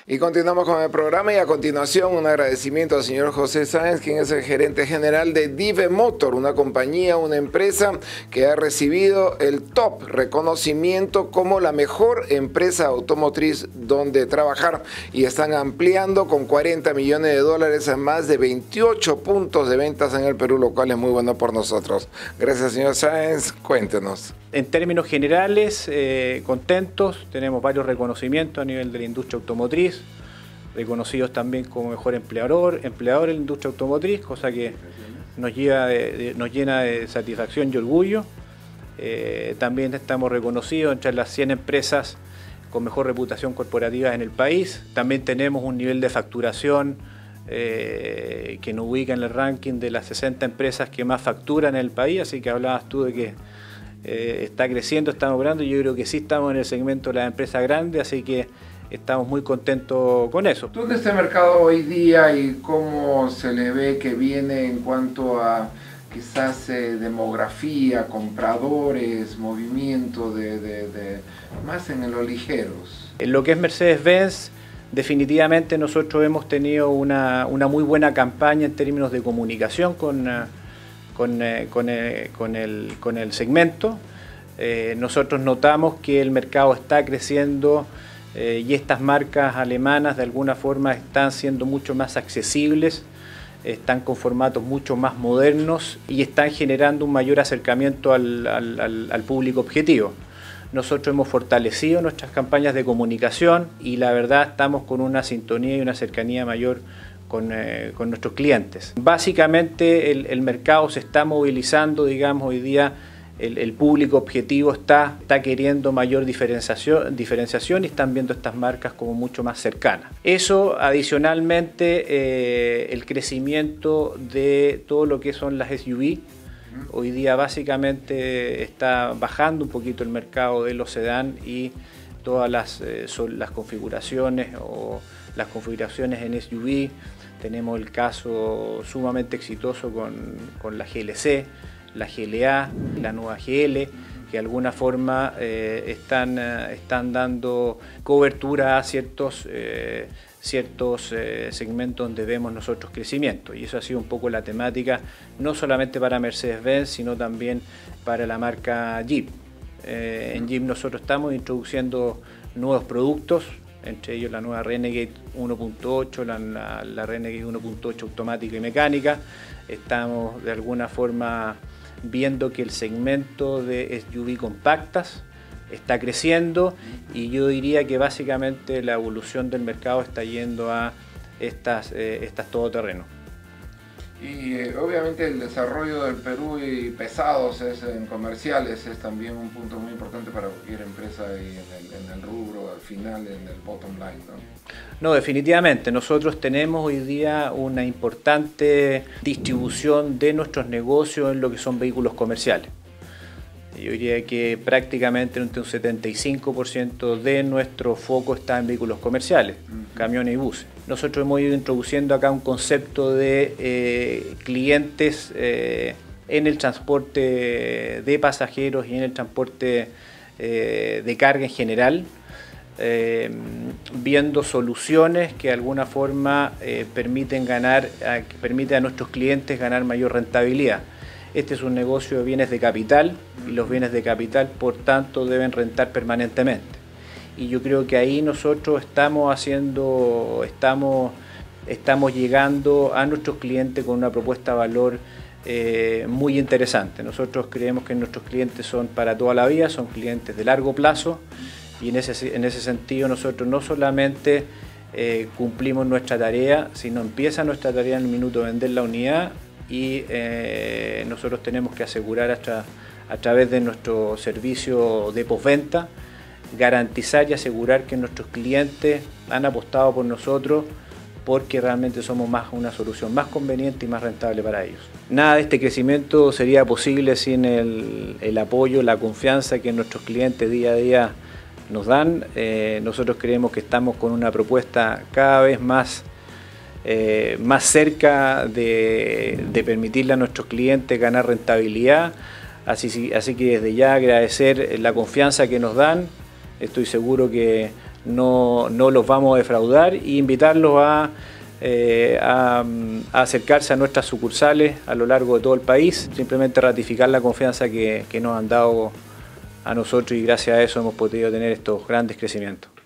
Y continuamos con el programa y a continuación un agradecimiento al señor José Sáenz, quien es el gerente general de DIVE Motor, una compañía, una empresa que ha recibido el top reconocimiento como la mejor empresa automotriz donde trabajar y están ampliando con $40 millones a más de 28 puntos de ventas en el Perú, lo cual es muy bueno por nosotros. Gracias, señor Sáenz, cuéntenos. En términos generales, contentos, tenemos varios reconocimientos a nivel de la industria automotriz, reconocidos también como mejor empleador en la industria automotriz, cosa que nos llena de satisfacción y orgullo. También estamos reconocidos entre las 100 empresas con mejor reputación corporativa en el país. También tenemos un nivel de facturación que nos ubica en el ranking de las 60 empresas que más facturan en el país, así que hablabas tú de que está creciendo, está mejorando, y yo creo que sí estamos en el segmento de las empresas grandes, así que estamos muy contentos con eso. ¿Dónde está el mercado hoy día y cómo se le ve que viene en cuanto a quizás demografía, compradores, movimiento más en los ligeros? En lo que es Mercedes-Benz, definitivamente nosotros hemos tenido una muy buena campaña en términos de comunicación con el segmento. Nosotros notamos que el mercado está creciendo y estas marcas alemanas de alguna forma están siendo mucho más accesibles, están con formatos mucho más modernos y están generando un mayor acercamiento al público objetivo. Nosotros hemos fortalecido nuestras campañas de comunicación y la verdad estamos con una sintonía y una cercanía mayor con nuestros clientes. Básicamente el mercado se está movilizando, digamos, hoy día el público objetivo está queriendo mayor diferenciación y están viendo estas marcas como mucho más cercanas. Eso adicionalmente el crecimiento de todo lo que son las SUV. Hoy día básicamente está bajando un poquito el mercado de los sedán y todas las configuraciones o las configuraciones en SUV. Tenemos el caso sumamente exitoso con la GLC, la GLA, la nueva GL, que de alguna forma están dando cobertura a ciertos segmentos donde vemos nosotros crecimiento, y eso ha sido un poco la temática no solamente para Mercedes-Benz sino también para la marca Jeep. En Jeep nosotros estamos introduciendo nuevos productos, entre ellos la nueva Renegade 1.8, la Renegade 1.8 automática y mecánica. Estamos de alguna forma viendo que el segmento de SUV compactas está creciendo y yo diría que básicamente la evolución del mercado está yendo a estas todoterrenos. Y obviamente el desarrollo del Perú y pesados en comerciales es también un punto muy importante para cualquier empresa y en el rubro, al final, en el bottom line, ¿no? No, definitivamente. Nosotros tenemos hoy día una importante distribución de nuestros negocios en lo que son vehículos comerciales. Yo diría que prácticamente entre un 75% de nuestro foco está en vehículos comerciales, camiones y buses. Nosotros hemos ido introduciendo acá un concepto de clientes en el transporte de pasajeros y en el transporte de carga en general, viendo soluciones que de alguna forma permiten a nuestros clientes ganar mayor rentabilidad. Este es un negocio de bienes de capital y los bienes de capital, por tanto, deben rentar permanentemente. Y yo creo que ahí nosotros estamos llegando a nuestros clientes con una propuesta de valor muy interesante. Nosotros creemos que nuestros clientes son para toda la vida, son clientes de largo plazo, y en ese sentido nosotros no solamente cumplimos nuestra tarea, sino empieza nuestra tarea en el minuto de vender la unidad, y nosotros tenemos que asegurar a través de nuestro servicio de postventa, garantizar y asegurar que nuestros clientes han apostado por nosotros porque realmente somos una solución más conveniente y más rentable para ellos. Nada de este crecimiento sería posible sin el apoyo, la confianza que nuestros clientes día a día nos dan. Nosotros creemos que estamos con una propuesta cada vez más cerca de permitirle a nuestros clientes ganar rentabilidad, así que desde ya agradecer la confianza que nos dan. Estoy seguro que no los vamos a defraudar e invitarlos a acercarse a nuestras sucursales a lo largo de todo el país, simplemente ratificar la confianza que nos han dado a nosotros y gracias a eso hemos podido tener estos grandes crecimientos.